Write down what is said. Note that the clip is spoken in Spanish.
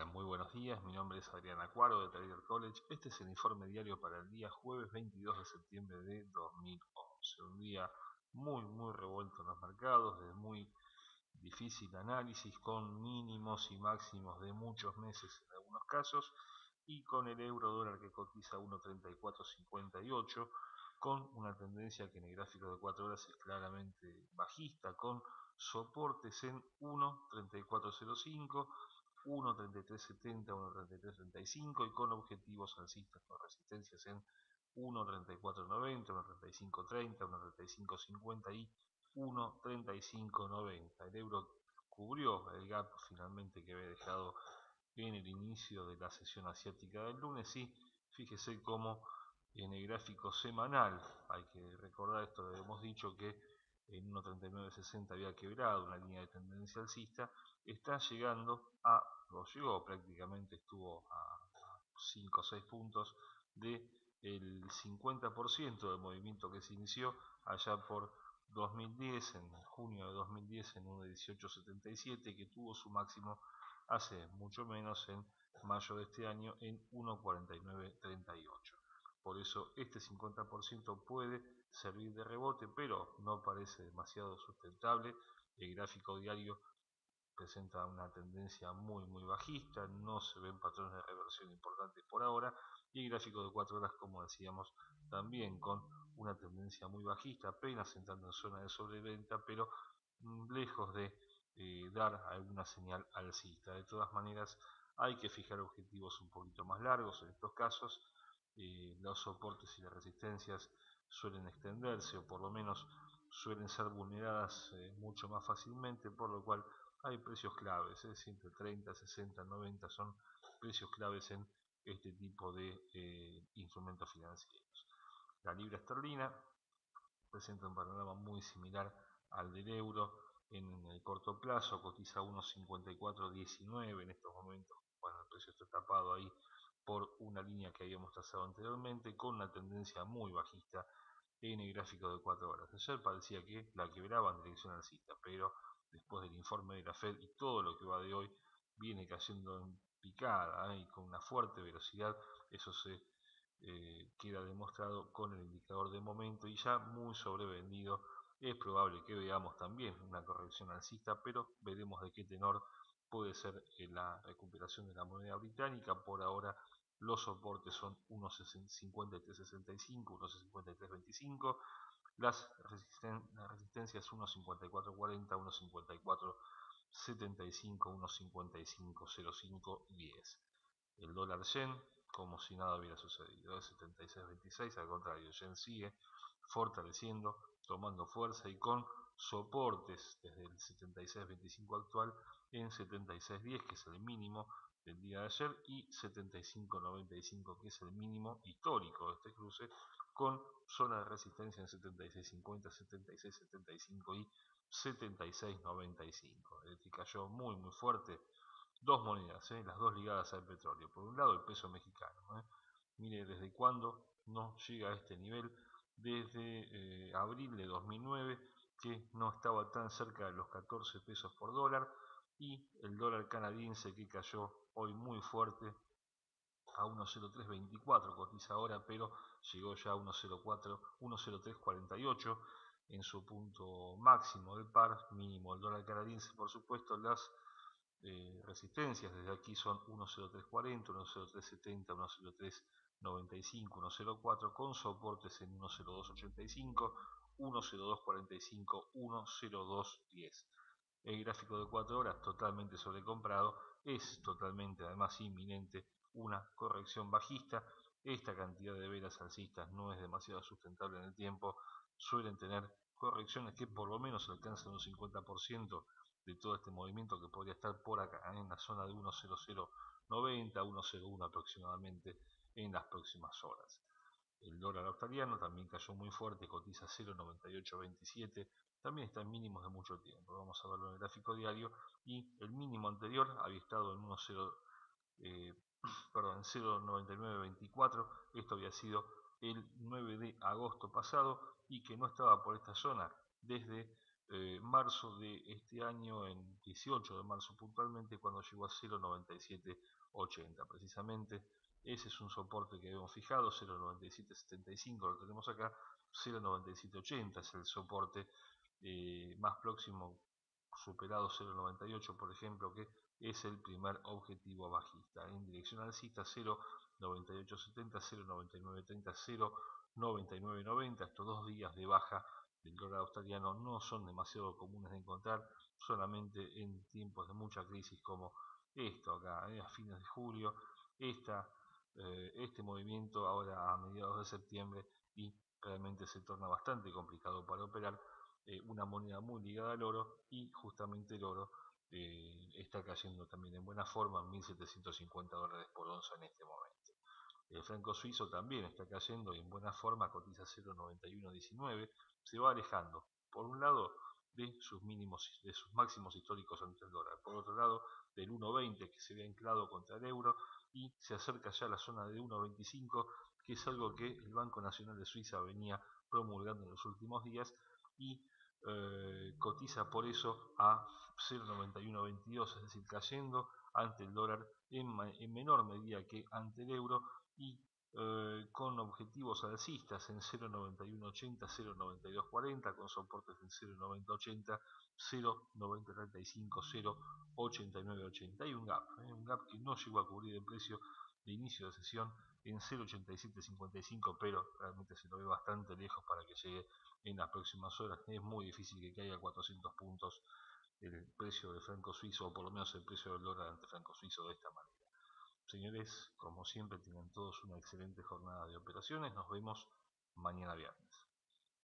Muy buenos días, mi nombre es Adrián Acuaro de Trader College. Este es el informe diario para el día jueves 22 de septiembre de 2011. Un día muy revuelto en los mercados, de muy difícil análisis, con mínimos y máximos de muchos meses en algunos casos, y con el euro dólar que cotiza 1.3458, con una tendencia que en el gráfico de 4 horas es claramente bajista, con soportes en 1.3405, 1.3370, 1.3335 y con objetivos alcistas con resistencias en 1.3490, 1.3530, 1.3550 y 1.3590. El euro cubrió el gap finalmente que había dejado en el inicio de la sesión asiática del lunes, y fíjese cómo en el gráfico semanal, hay que recordar esto, hemos dicho que en 1.3960 había quebrado una línea de tendencia alcista, está llegando a, o llegó prácticamente, estuvo a 5 o 6 puntos de el 50% del movimiento que se inició allá por 2010, en junio de 2010, en 1.1877, que tuvo su máximo hace mucho menos, en mayo de este año, en 1.4938. Por eso este 50% puede servir de rebote, pero no parece demasiado sustentable. El gráfico diario presenta una tendencia muy bajista, no se ven patrones de reversión importantes por ahora, y el gráfico de 4 horas, como decíamos, también con una tendencia muy bajista, apenas entrando en zona de sobreventa, pero lejos de dar alguna señal alcista. De todas maneras, hay que fijar objetivos un poquito más largos en estos casos. Los soportes y las resistencias suelen extenderse, o por lo menos suelen ser vulneradas mucho más fácilmente, por lo cual hay precios claves, entre 30, 60, 90 son precios claves en este tipo de instrumentos financieros. La libra esterlina presenta un panorama muy similar al del euro. En el corto plazo cotiza 1.5419 en estos momentos, cuando el precio está tapado ahí por una línea que habíamos trazado anteriormente, con una tendencia muy bajista en el gráfico de 4 horas. Ayer parecía que la quebraba en dirección alcista, pero después del informe de la Fed y todo lo que va de hoy, viene cayendo en picada y con una fuerte velocidad. Eso se queda demostrado con el indicador de momento, y ya muy sobrevendido. Es probable que veamos también una corrección alcista, pero veremos de qué tenor puede ser la recuperación de la moneda británica. Por ahora los soportes son 1.5365, 1.5325, las resistencias 1.5440, 1.5475, 1.5505 y 10. El dólar yen, como si nada hubiera sucedido, es 76.26, al contrario, el yen sigue fortaleciendo, tomando fuerza y con soportes desde el 76.25 actual en 76.10, que es el mínimo del día de ayer, y 75.95, que es el mínimo histórico de este cruce, con zona de resistencia en 76.50, 76.75 y 76.95. El que cayó muy fuerte, dos monedas, las dos ligadas al petróleo. Por un lado, el peso mexicano. Mire desde cuándo no llega a este nivel, desde abril de 2009, que no estaba tan cerca de los 14 pesos por dólar, y el dólar canadiense, que cayó hoy muy fuerte a 1.0324, cotiza ahora, pero llegó ya a 1.0348 en su punto máximo del par, mínimo el dólar canadiense. Por supuesto, las resistencias desde aquí son 1.0340, 1.0370, 1.0395, 1.04, con soportes en 1.0285, 1.0245, 1.0210. El gráfico de 4 horas totalmente sobrecomprado, es totalmente además inminente una corrección bajista. Esta cantidad de velas alcistas no es demasiado sustentable en el tiempo, suelen tener correcciones que por lo menos alcanzan un 50% de todo este movimiento, que podría estar por acá, en la zona de 1.0090, 1.01 aproximadamente en las próximas horas. El dólar australiano también cayó muy fuerte, cotiza 0.9827, también está en mínimos de mucho tiempo. Vamos a verlo en el gráfico diario, y el mínimo anterior había estado en 0.9924, esto había sido el 9 de agosto pasado, y que no estaba por esta zona desde marzo de este año, en 18 de marzo puntualmente, cuando llegó a 0,9780 precisamente. Ese es un soporte que hemos fijado, 0,9775 lo tenemos acá, 0,9780 es el soporte más próximo, superado 0,98 por ejemplo, que es el primer objetivo bajista. En dirección alcista 0,9870, 0,9930, 0,9990, estos 2 días de baja del dólar australiano no son demasiado comunes de encontrar, solamente en tiempos de mucha crisis como esto acá, a fines de julio, este movimiento ahora a mediados de septiembre, y realmente se torna bastante complicado para operar una moneda muy ligada al oro, y justamente el oro está cayendo también en buena forma, 1.750 dólares por onza en este momento. El franco suizo también está cayendo y en buena forma, cotiza 0,9119, se va alejando, por un lado, de sus máximos históricos ante el dólar, por otro lado, del 1,20 que se ve anclado contra el euro, y se acerca ya a la zona de 1,25, que es algo que el Banco Nacional de Suiza venía promulgando en los últimos días, y cotiza por eso a 0,9122, es decir, cayendo ante el dólar en menor medida que ante el euro, y con objetivos alcistas en 0,9180, 0,9240, con soportes en 0,9080, 0,9035, 0,8980. Hay un gap que no llegó a cubrir el precio de inicio de sesión en 0,8755, pero realmente se lo ve bastante lejos para que llegue en las próximas horas. Es muy difícil que caiga 400 puntos el precio del franco suizo, o por lo menos el precio del dólar ante franco suizo, de esta manera. Señores, como siempre, tengan todos una excelente jornada de operaciones. Nos vemos mañana viernes.